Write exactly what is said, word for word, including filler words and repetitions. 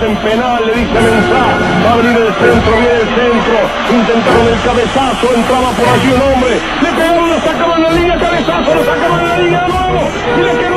en penal, le dice Mensah, va a abrir el centro, viene el centro, intentaron el cabezazo, entraba por allí un hombre, le pegaron, lo sacaron en la línea, cabezazo, lo sacaron en la línea de nuevo, y le quedó